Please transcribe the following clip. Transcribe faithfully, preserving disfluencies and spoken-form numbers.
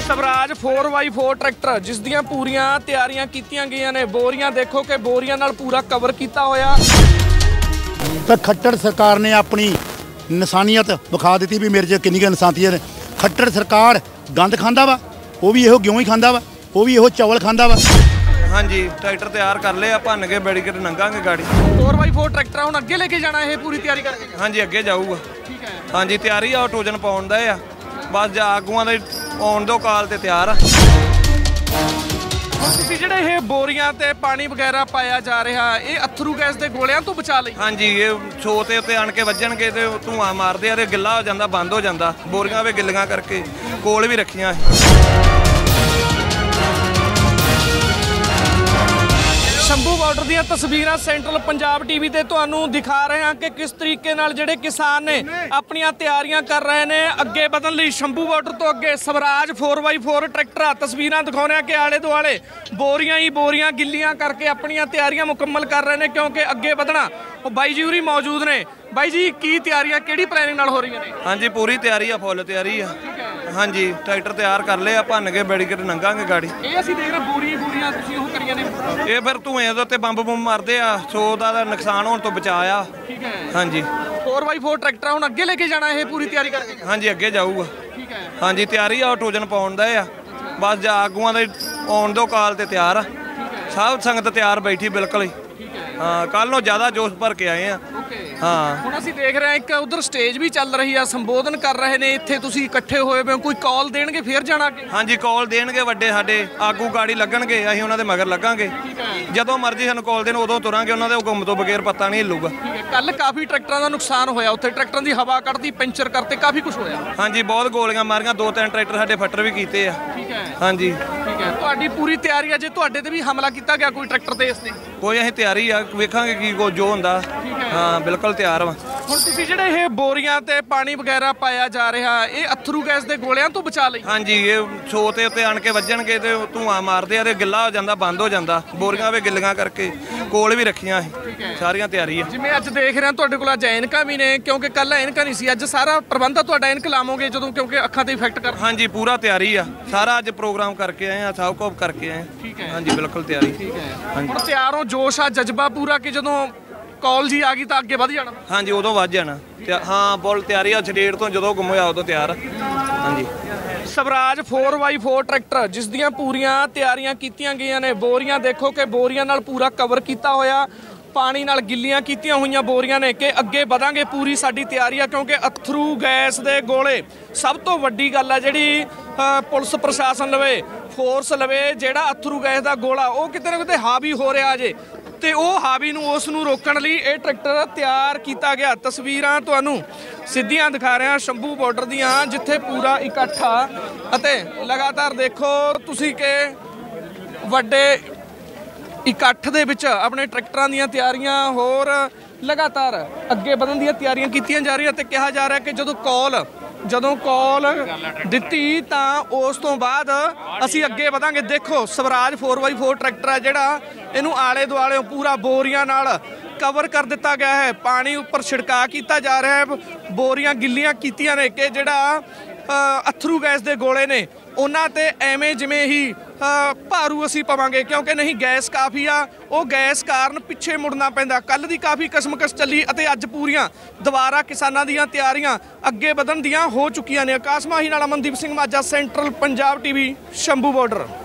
Swaraj four by four tractor जिस दियां पूरियां तैयारियां कीतियां गईयां ने। बोरियां देखो कि बोरियां नाल पूरा कवर किया होया। तो खट्टर सरकार ने अपनी इंसानियत विखा दी भी मेरे च किन्नी इंसानियत है। खट्टर सरकार गंद खांदा वा, वो भी इहो गेहूं ही खांदा वा, वो भी इहो चावल खांदा वा। हाँ जी, ट्रैक्टर तैयार कर लिया, भन के बैरीकेड लंघांगे गाड़ी। फोर बाई फोर ट्रैक्टर हुण अगे लेके जाना है, पूरी तैयारी करके। हाँ जी, अगे जाऊगा। ठीक है। हाँ जी, तैयारी आ, टोजन पाउण दा आ, बस जा आगूआं दे आउण दो काल ते तैयार आ। ਤੁਸੀਂ ਜਿਹੜੇ ਇਹ ਬੋਰੀਆਂ ਤੇ ਪਾਣੀ ਵਗੈਰਾ ਪਾਇਆ ਜਾ ਰਿਹਾ, ਇਹ ਅਥਰੂ ਗੈਸ ਦੇ ਗੋਲਿਆਂ ਤੋਂ ਬਚਾ ਲਈ। ਹਾਂਜੀ, ਇਹ ਛੋ ਤੇ ਉੱਤੇ ਆਣ ਕੇ ਵੱਜਣਗੇ ਤੇ ਧੂਆਂ ਮਾਰਦੇ ਆ ਤੇ ਗਿੱਲਾ ਹੋ ਜਾਂਦਾ, ਬੰਦ ਹੋ ਜਾਂਦਾ। ਬੋਰੀਆਂ ਵੀ ਗਿੱਲੀਆਂ ਕਰਕੇ ਕੋਲ ਵੀ ਰੱਖੀਆਂ। शंभू बॉर्डर ਦੀਆਂ ਤਸਵੀਰਾਂ ਸੈਂਟਰਲ ਪੰਜਾਬ ਟੀਵੀ ਤੇ ਤੁਹਾਨੂੰ ਦਿਖਾ ਰਹੇ ਹਾਂ ਕਿ ਕਿਸ ਤਰੀਕੇ ਨਾਲ ਜਿਹੜੇ ਕਿਸਾਨ ਨੇ ਆਪਣੀਆਂ ਤਿਆਰੀਆਂ ਕਰ ਰਹੇ ਨੇ ਅੱਗੇ ਵਧਣ ਲਈ। ਸ਼ੰਭੂ ਬਾਰਡਰ ਤੋਂ ਅੱਗੇ Swaraj four by four tractor ਤਸਵੀਰਾਂ ਦਿਖਾਉਂਦੇ ਆ ਕਿ ਆਲੇ ਦੁਆਲੇ ਬੋਰੀਆਂ ਹੀ ਬੋਰੀਆਂ ਗਿੱਲੀਆਂ ਕਰਕੇ ਆਪਣੀਆਂ ਤਿਆਰੀਆਂ ਮੁਕੰਮਲ ਕਰ ਰਹੇ ਨੇ, ਕਿਉਂਕਿ ਅੱਗੇ ਵਧਣਾ। ਉਹ ਬਾਈ ਜੀ ਹੋਰੀ ਮੌਜੂਦ ਨੇ। ਬਾਈ ਜੀ, ਕੀ ਤਿਆਰੀਆਂ ਕਿਹੜੀ ਪਲੈਨਿੰਗ ਨਾਲ ਹੋ ਰਹੀਆਂ ਨੇ? ਹਾਂਜੀ, ਪੂਰੀ ਤਿਆਰੀ ਆ, ਫੁੱਲ ਤਿਆਰੀ ਆ। ਹਾਂਜੀ, ਟਰੈਕਟਰ ਤਿਆਰ ਕਰ ਲਿਆ, ਭੰਨ ਕੇ ਬੈਰੀਕੇਡ ਲੰਘਾਂਗੇ ਗਾੜੀ। ਇਹ ਅਸੀਂ ਦੇਖ ਰਹੇ ਬੋਰੀਆਂ ਬੋਰੀਆਂ ਤੁਸੀਂ ਉਹ ਕਰੀਆਂ ਨੇ। ਇਹ ਫਿਰ ਧੂਏ ਦੇ ਉੱਤੇ ਬੰਬ ਬੰਬ ਮਾਰਦੇ ਆ, ਸੋ ਦਾ ਨੁਕਸਾਨ ਹੋਣ ਤੋਂ ਬਚਾਇਆ। ਠੀਕ ਹੈ। ਹਾਂਜੀ, फोर बाई फोर ट्रैक्टर ਹੁਣ ਅੱਗੇ ਲੈ ਕੇ ਜਾਣਾ ਇਹ ਪੂਰੀ ਤਿਆਰੀ ਕਰਕੇ। ਹਾਂਜੀ, ਅੱਗੇ ਜਾਊਗਾ। ਠੀਕ ਹੈ। ਹਾਂਜੀ, ਤਿਆਰੀ ਆ, ਟੋਜਨ ਪਾਉਣ ਦਾ ਆ, ਬਸ ਜਾ ਆਗੂਆਂ ਦੇ ਆਉਣ ਦੋ ਕਾਲ ਤੇ ਤਿਆਰ ਆ। ਸਭ ਸੰਗਤ ਤਿਆਰ ਬੈਠੀ ਬਿਲਕੁਲ ਹੀ। ਹਾਂ, ਕੱਲ ਨੂੰ ਜ਼ਿਆਦਾ ਜੋਸ਼ ਭਰ ਕੇ ਆਏ ਆ। ਹਾਂ, ਹੁਣ ਅਸੀਂ ਦੇਖ ਰਹੇ ਹਾਂ ਇੱਕ ਉਧਰ ਸਟੇਜ ਵੀ ਚੱਲ ਰਹੀ ਆ, ਸੰਬੋਧਨ ਕਰ ਰਹੇ ਨੇ। ਇੱਥੇ ਤੁਸੀਂ ਇਕੱਠੇ ਹੋਏ ਹੋ, ਕੋਈ ਕਾਲ ਦੇਣਗੇ ਫਿਰ ਜਾਣਾ ਅੱਗੇ? ਹਾਂਜੀ, ਕਾਲ ਦੇਣਗੇ ਵੱਡੇ ਸਾਡੇ ਆਗੂ, ਗਾੜੀ ਲੱਗਣਗੇ, ਅਸੀਂ ਉਹਨਾਂ ਦੇ ਮਗਰ ਲੱਗਾਂਗੇ। ਜਦੋਂ ਮਰਜ਼ੀ ਸਾਨੂੰ ਕਾਲ ਦੇਣ ਉਦੋਂ ਤੁਰਾਂਗੇ, ਉਹਨਾਂ ਦੇ ਹੁਕਮ ਤੋਂ ਬਗੈਰ ਪਤਾ ਨਹੀਂ ਹਿੱਲੂਗਾ। ਕੱਲ ਕਾਫੀ ਟਰੈਕਟਰਾਂ ਦਾ ਨੁਕਸਾਨ ਹੋਇਆ ਉੱਥੇ, ਟਰੈਕਟਰਾਂ ਦੀ ਹਵਾ ਕੱਢਦੀ, ਪੈਂਚਰ ਕਰਤੇ, ਕਾਫੀ ਕੁਝ ਹੋਇਆ। ਹਾਂਜੀ, ਬਹੁਤ ਗੋਲੀਆਂ ਮਾਰੀਆਂ, ਦੋ ਤਿੰਨ ਟਰੈਕਟਰ ਸਾਡੇ ਫੱਟਰ ਵੀ ਕੀਤੇ ਆ। ਠੀਕ ਹੈ। ਹਾਂਜੀ, ਠੀਕ ਹੈ। ਤੁਹਾਡੀ ਪੂਰੀ ਤਿਆਰੀ ਆ ਜੇ ਤੁਹਾਡੇ ਤੇ ਵੀ ਹਮਲਾ ਕੀਤਾ ਗਿਆ ਕੋਈ ਟਰੈਕਟਰ ਤੇ ਇਸ ਤੇ? ਕੋਈ ਅਸੀਂ ਤਿਆਰੀ ਆ, ਵੇਖਾਂਗੇ ਕੀ ਕੋ ਜੋ ਹੁੰਦਾ। ਹਾਂ, ਬਿਲਕੁਲ ਤਿਆਰ ਵਾ। ਹੁਣ ਤੁਸੀਂ ਜਿਹੜੇ ਇਹ ਬੋਰੀਆਂ ਤੇ ਪਾਣੀ ਵਗੈਰਾ ਪਾਇਆ ਜਾ ਰਿਹਾ, ਇਹ ਅਥਰੂ ਗੈਸ ਦੇ ਗੋਲਿਆਂ ਤੋਂ ਬਚਾ ਲਈ। ਹਾਂਜੀ, ਇਹ ਛੋ ਤੇ ਉੱਤੇ ਆਣ ਕੇ ਵੱਜਣਗੇ ਤੇ ਧੂਆਂ ਮਾਰਦੇ ਆ ਤੇ ਗਿੱਲਾ ਹੋ ਜਾਂਦਾ, ਬੰਦ ਹੋ ਜਾਂਦਾ। ਬੋਰੀਆਂ ਵੀ ਗਿੱਲੀਆਂ ਕਰਕੇ ਕੋਲ ਵੀ ਰੱਖੀਆਂ ਸਾਰੀਆਂ। ਤਿਆਰੀ ਆ। ਜਿਵੇਂ ਅੱਜ ਦੇਖ ਰਹੇ ਤੁਹਾਡੇ ਕੋਲ ਅੱਜ ਐਨਕਾਂ ਵੀ ਨੇ, ਕਿਉਂਕਿ ਕੱਲ ਐਨਕਾਂ ਨਹੀਂ ਸੀ, ਅੱਜ ਸਾਰਾ ਪ੍ਰਬੰਧ ਤੁਹਾਡਾ ਐਨਕ ਲਾਵੋਗੇ ਜਦੋਂ, ਕਿਉਂਕਿ ਅੱਖਾਂ ਤੇ ਇਫੈਕਟ ਕਰ। ਹਾਂਜੀ, ਪੂਰਾ ਤਿਆਰੀ ਆ, ਸਾਰਾ ਅੱਜ ਪ੍ਰੋਗਰਾਮ ਕਰਕੇ ਆਏ ਆ, ਸਭ ਕੁਝ ਕਰਕੇ ਆਏ। ਠੀਕ ਹੈ। ਹਾਂਜੀ, ਬਿਲਕੁਲ ਤਿਆਰੀ। ਠੀਕ ਹੈ। ਹੁਣ ਤਿਆਰ ਹੋ, ਜੋਸ਼ ਆ, ਜਜ਼ਬਾ ਪੂਰਾ ਕਿ ਜਦੋਂ ਕਾਲ ਜੀ ਆ ਗਈ ਤਾਂ ਅੱਗੇ ਵਧ ਜਾਣਾ। ਹਾਂਜੀ, ਉਦੋਂ ਵੱਧ ਜਾਣਾ। ਹਾਂ, ਬੋਲ ਤਿਆਰੀ ਆ, ਛਡੇੜ ਤੋਂ ਜਦੋਂ ਗੁੰਮ ਹੋਇਆ ਉਦੋਂ ਤਿਆਰ। ਹਾਂਜੀ, Swaraj four by four tractor जिस दियां पूरियां तैयारियां कीतियां गईयां ने। बोरियां देखो कि बोरियां नाल पूरा कवर किया होया, पानी नाल गिल्लियां कीतियां हुईयां बोरियां ने कि अगे वधांगे। पूरी साडी तैयारी आ, क्योंकि अथरू गैस दे गोले सब तो वड्डी गल आ जिहड़ी पुलिस प्रशासन लवे, फोर्स लवे, जिहड़ा अथरू गैस दा गोला वो किते ना किते हावी हो रहा जे, ਤੇ ਉਹ ਹਾਵੀ ਨੂੰ ਉਸ ਨੂੰ ਰੋਕਣ ਲਈ ਇਹ ਟਰੈਕਟਰ ਤਿਆਰ ਕੀਤਾ ਗਿਆ। ਤਸਵੀਰਾਂ ਤੁਹਾਨੂੰ ਸਿੱਧੀਆਂ ਦਿਖਾ ਰਿਹਾ ਸ਼ੰਭੂ ਬਾਰਡਰ ਦੀਆਂ, ਜਿੱਥੇ ਪੂਰਾ ਇਕੱਠ ਆ ਅਤੇ ਲਗਾਤਾਰ ਦੇਖੋ ਤੁਸੀਂ ਕਿ ਵੱਡੇ ਇਕੱਠ ਦੇ ਵਿੱਚ ਆਪਣੇ ਟਰੈਕਟਰਾਂ ਦੀਆਂ ਤਿਆਰੀਆਂ ਹੋਰ ਲਗਾਤਾਰ ਅੱਗੇ ਵਧਣ ਦੀਆਂ ਤਿਆਰੀਆਂ ਕੀਤੀਆਂ ਜਾ ਰਹੀਆਂ। ਤੇ ਕਿਹਾ ਜਾ ਰਿਹਾ ਕਿ ਜਦੋਂ ਕਾਲ ਜਦੋਂ ਕਾਲ ਦਿੱਤੀ ਤਾਂ ਉਸ ਤੋਂ ਬਾਅਦ ਅਸੀਂ ਅੱਗੇ ਵਧਾਂਗੇ। ਦੇਖੋ Swaraj four by four tractor ਹੈ ਜਿਹੜਾ, ਇਹਨੂੰ ਆਲੇ ਦੁਆਲੇ ਪੂਰਾ ਬੋਰੀਆਂ ਨਾਲ ਕਵਰ ਕਰ ਦਿੱਤਾ ਗਿਆ ਹੈ। ਪਾਣੀ ਉੱਪਰ ਛਿੜਕਾ ਕੀਤਾ ਜਾ ਰਿਹਾ ਹੈ। ਬੋਰੀਆਂ ਗਿੱਲੀਆਂ ਕੀਤੀਆਂ ਨੇ ਕਿ ਜਿਹੜਾ ਅਥਰੂ ਗੈਸ ਦੇ ਗੋਲੇ ਨੇ ਉਹਨਾਂ ਤੇ ਐਵੇਂ ਜਿਵੇਂ ਹੀ ਭਾਰੂ ਅਸੀਂ ਪਵਾਂਗੇ, ਕਿਉਂਕਿ ਨਹੀਂ ਗੈਸ ਕਾਫੀ ਆ, ਉਹ ਗੈਸ ਕਾਰਨ ਪਿੱਛੇ ਮੁੜਨਾ ਪੈਂਦਾ। ਕੱਲ ਦੀ ਕਾਫੀ ਕਸਮਕਸ ਚੱਲੀ ਅਤੇ ਅੱਜ ਪੂਰੀਆਂ ਦੁਬਾਰਾ ਕਿਸਾਨਾਂ ਦੀਆਂ ਤਿਆਰੀਆਂ ਅੱਗੇ ਵਧਣ ਦੀਆਂ ਹੋ ਚੁੱਕੀਆਂ ਨੇ। ਆਕਾਸ਼ ਮਾਹੀ ਨਾਲ Amandeep Singh Majha, central Punjab TV, Shambhu border.